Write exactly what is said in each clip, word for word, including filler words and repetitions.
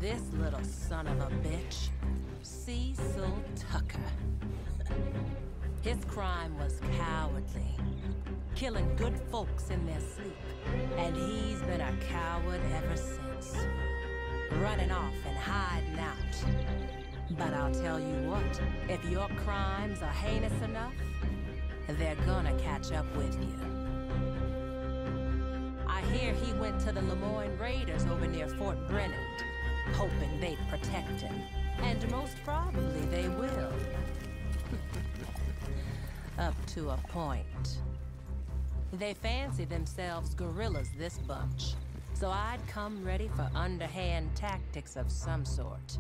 This little son of a bitch, Cecil Tucker. His crime was cowardly, killing good folks in their sleep. And he's been a coward ever since, running off and hiding out. But I'll tell you what, if your crimes are heinous enough, they're gonna catch up with you. I hear he went to the Lemoyne Raiders over near Fort Brennan, hoping they'd protect him. And most probably they will. Up to a point. They fancy themselves guerrillas, this bunch. So I'd come ready for underhand tactics of some sort.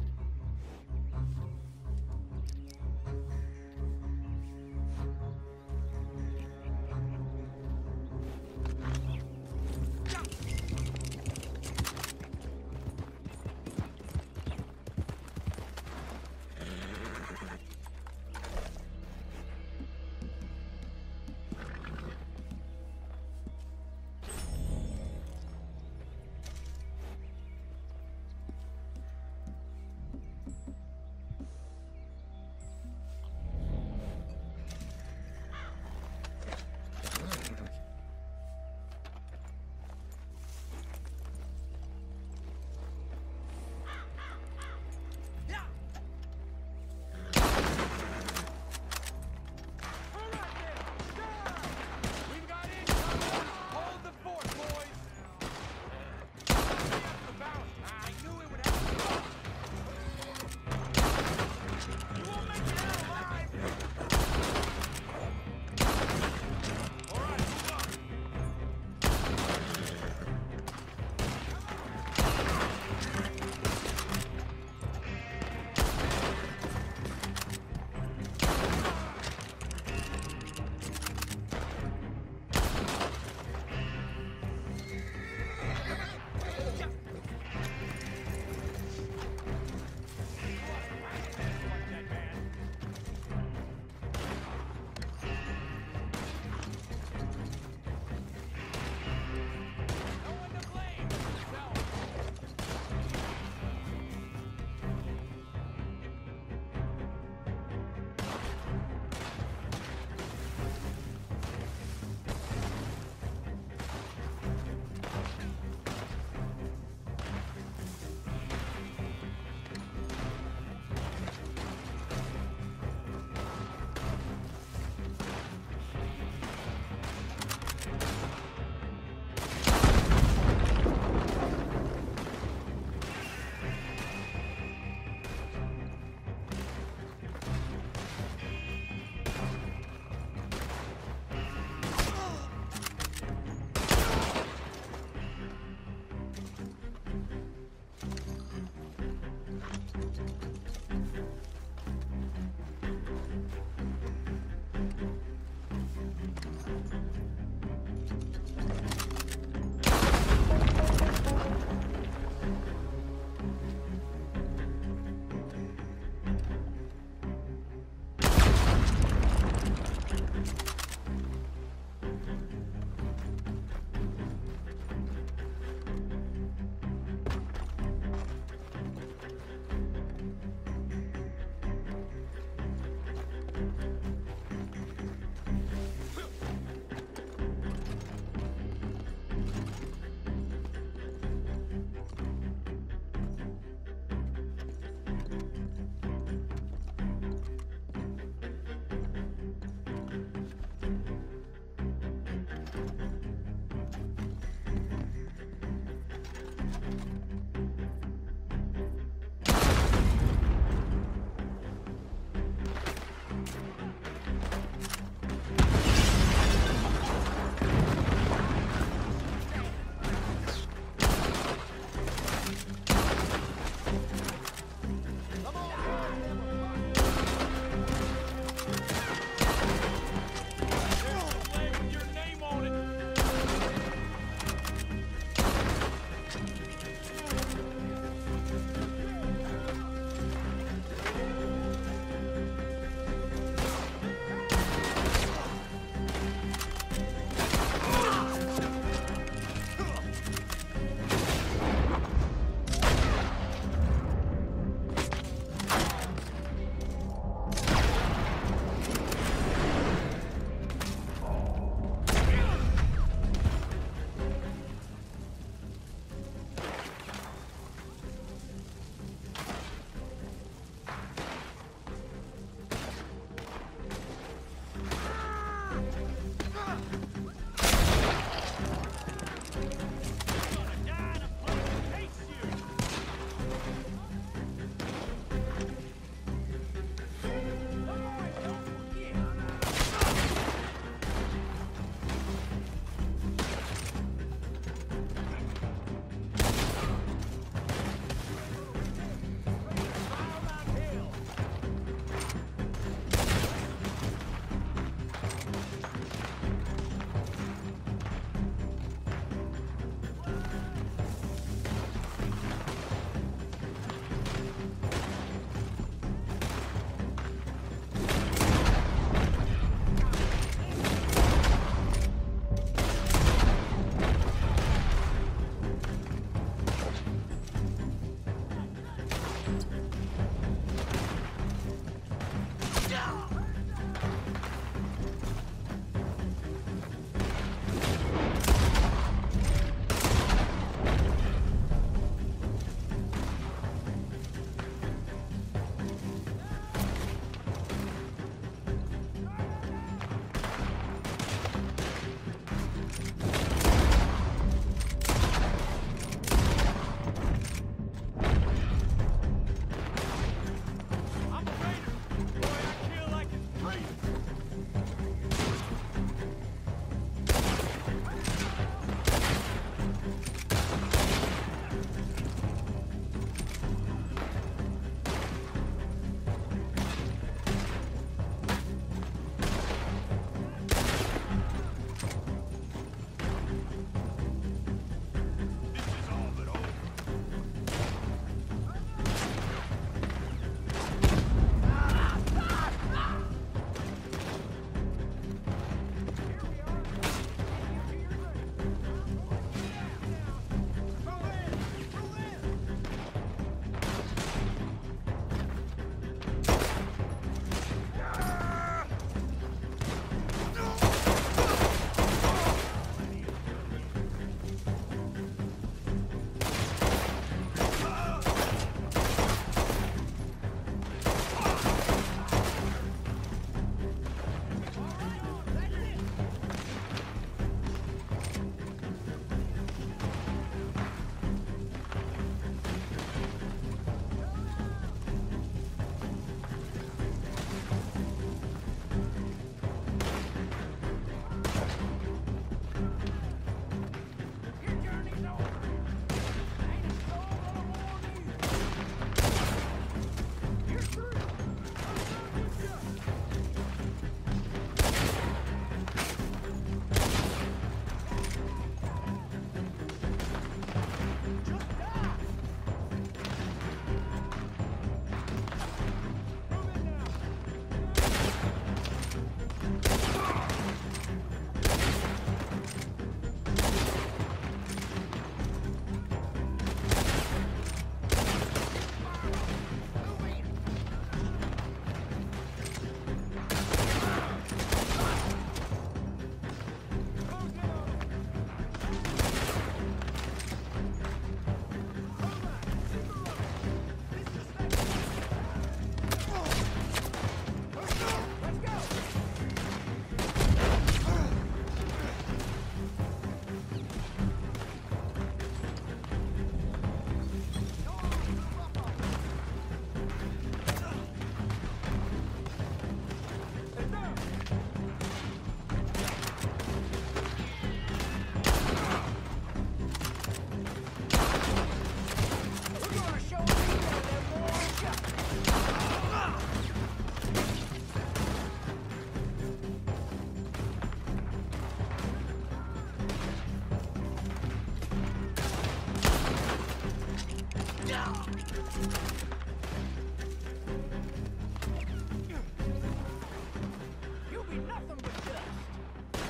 You'll be nothing but dust.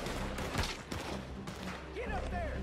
Get up there.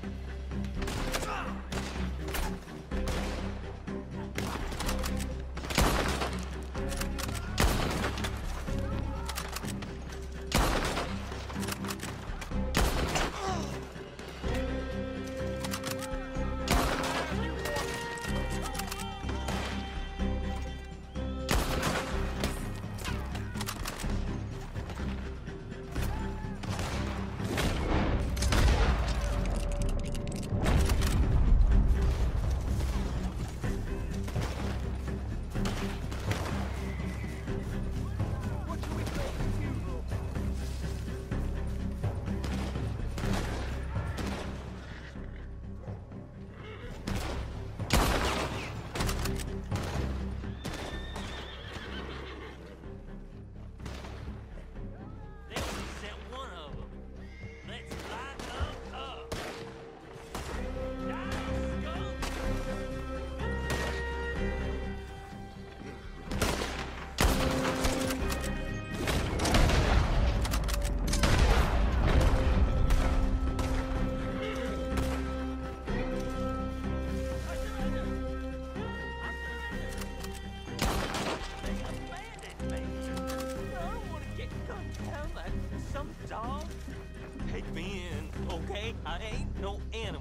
Take me in, okay? I ain't no animal.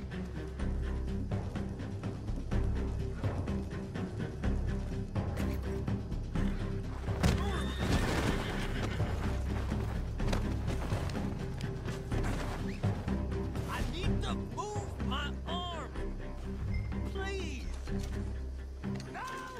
I need to move my arm. Please. No!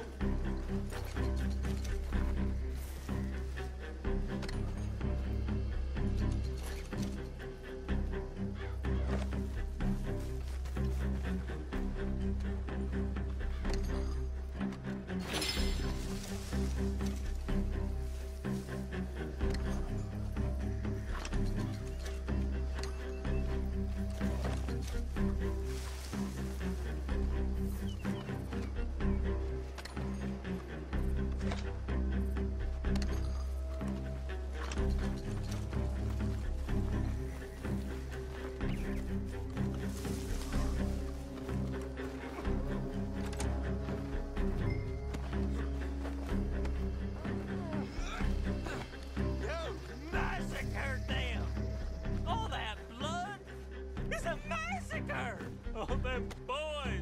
Oh, them boys!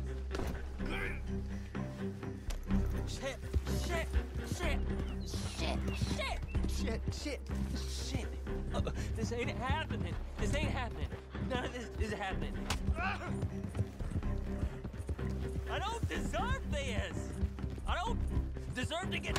Shit, shit, shit, shit, shit, shit, shit, shit. Uh, this ain't happening. This ain't happening. None of this is happening. I don't deserve this. I don't deserve to get...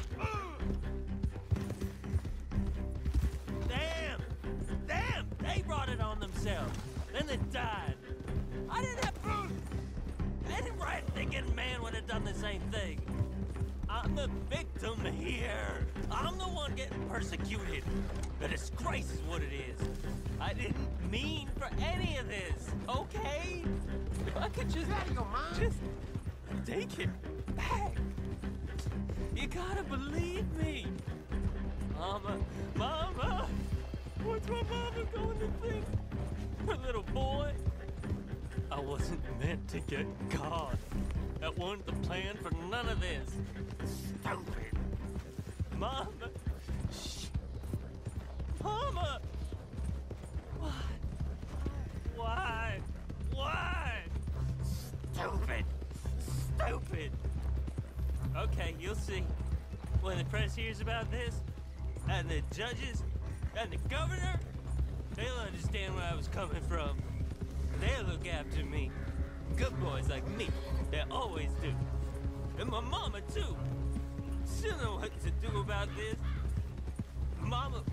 Damn! Damn! They brought it on themselves. Then they died. I didn't have... Any right thinking man would have done the same thing. I'm the victim here. I'm the one getting persecuted. The disgrace is what it is. I didn't mean for any of this, okay? If I could just... Out of your mind. Just take it back. You gotta believe me. Mama, Mama, what's my mama going to think? Her little boy. I wasn't meant to get caught. That wasn't the plan for none of this. Stupid. Mama. Shh. Mama. Why? Why? Why? Stupid. Stupid. Okay, you'll see. When the press hears about this, and the judges, and the governor, they'll understand where I was coming from. They'll look after me. Good boys like me. They always do. And my mama, too. She'll know what to do about this. Mama.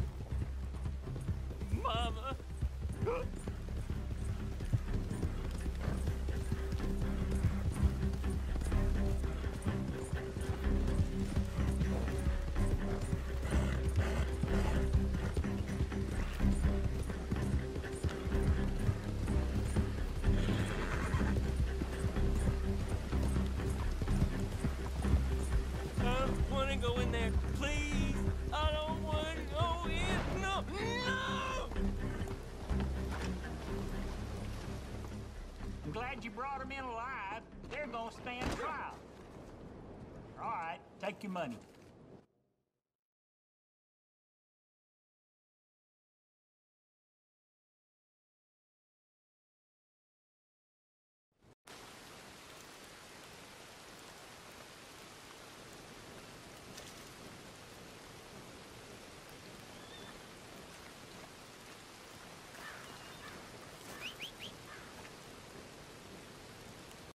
Mama. brought them in alive, they're gonna stand trial. All right, take your money.